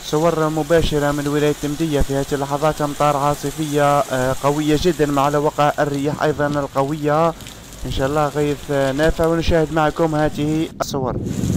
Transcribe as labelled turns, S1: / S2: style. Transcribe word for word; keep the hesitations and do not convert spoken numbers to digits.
S1: صور مباشرة من ولاية مدية في هذه اللحظات. أمطار عاصفية قوية جدا مع وقع الرياح أيضا القوية، إن شاء الله غيث نافع. ونشاهد معكم هذه الصور.